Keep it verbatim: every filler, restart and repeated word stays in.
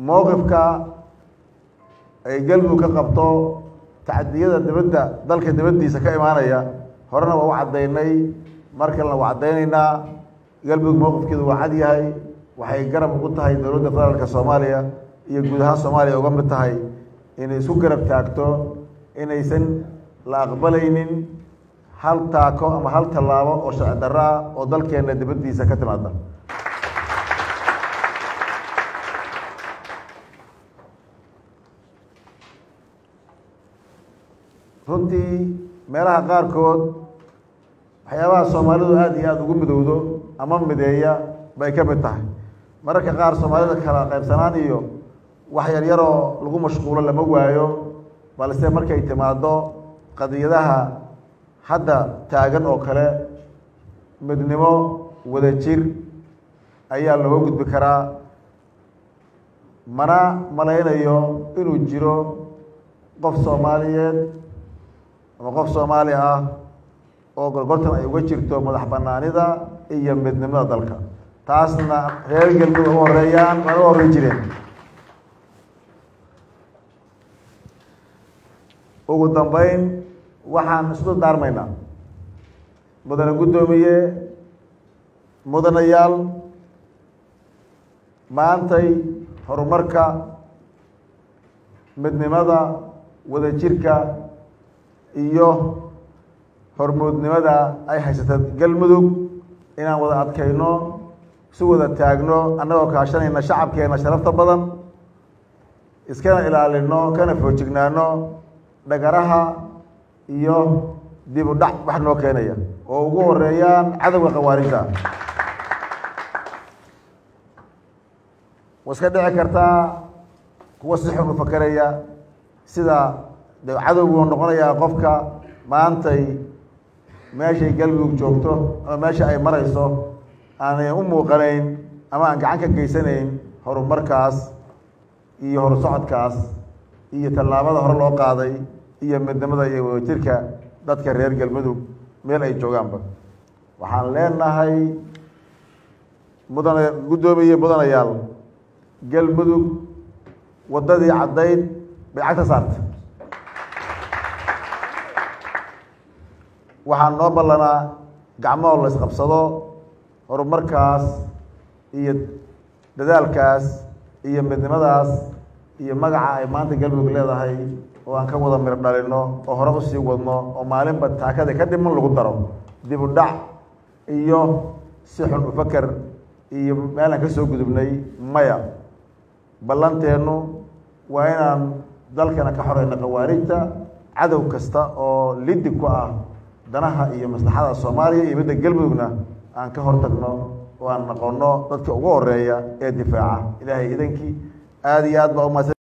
موقفك أي قلبه كقبطه تعديات الدبدة ذلك الدبدة سكاي مانيا هرنا ووعديني مركلنا وعدينينا قلبك موقف كذا وعدي هاي وحي قرب قلت هاي دولة فدرالك الصومالية يجودها الصومالية وقمت هاي إن سكر بتاعته إن يسن لا أقبلين هل تاكو أما هل تلاوة أو شعدرا أو ذلك إن الدبدة سكت ماذا runtii meelaha qaarkood waxyaabaha Soomaalidu aad iyo aad ugu midowdo ama mideeya bay ka mid tahay mararka qaar Soomaalida kala qaybsanaan iyo wax yar yar oo lagu mashquulo lama waayo balse markay timaado qadiyadaha hadda taagan oo kale midnimo wadajir ayaa loo gudbi karaa mana malaynayo inuu jiro qof Soomaaliyeed ama qof Soomaali ah oo gorgortan ay uga jirto madax banaanida iyo midnimada dalka taasna reer galmudug oo horeeyaan oo hore jireen ugu dambeyn waxaan isku daarmaynaa mudane gudoomiye mudanayaal maantay horumarka midnimada wadajirka iyo hormuudnimada ay haysata galmudug inaan wada adkayno si wada taagno annagoo kaashanayna shacabkeena sharafta badan iskana ilaalino kana foojignaano dhagaraha iyo dib u dhac wax noo keenaya oo ugu horeeyaan cadawga khawaarijta waska dhici kartaa kuwa si xun u fakaraya sida cadowgu noqonayaa qofka maantay meeshay galmudug joogto ama meesha ay marayso aanay u muuqanayn ama aan gacan ka geysanayn horumarkaas iyo horsocodkaas iyo tallaabada hore loo qaaday iyo midnimada iyo wadajirka dadka reer galmudug meel ay joogaanba waxaan leenahay mudane gudoomiye mudanayaal galmudug wadadii caddayd bay cagta saartay waxaan noo ballanaa gacmo la isqabsado horumarkaas iyo dadaalkaas iyo midnimadaas iyo magaca ay maanta galmudug leedahay oo aan ka wada mir dhalino oo hore u sii wadno oo maalinba taakada ka dhiman lagu daro dib u dhac iyo si xun u fakar iyo meel aan ka soo gudubnay maya ballanteenu waa inaan dalkana ka xoreyno khawaarijta cadow kasta oo lidib ku ah danaha iyo maslaxada Soomaaliya iyo midda galmudugna aan ka hortagno oo aan noqono dadka ugu horeeya ee difaaca ilaahay idankii aad iyo aad baa u